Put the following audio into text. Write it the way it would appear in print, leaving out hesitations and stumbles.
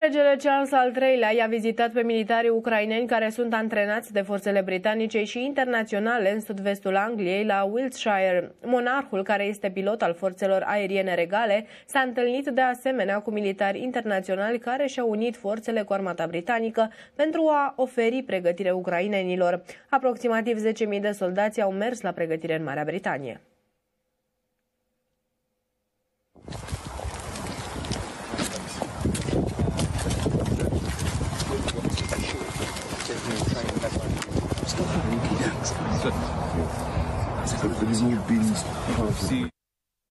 Regele Charles al III-lea i-a vizitat pe militarii ucraineni care sunt antrenați de forțele britanice și internaționale în sud-vestul Angliei, la Wiltshire. Monarhul, care este pilot al forțelor aeriene regale, s-a întâlnit de asemenea cu militari internaționali care și-au unit forțele cu armata britanică pentru a oferi pregătire ucrainenilor. Aproximativ 10.000 de soldați au mers la pregătire în Marea Britanie. But you've all been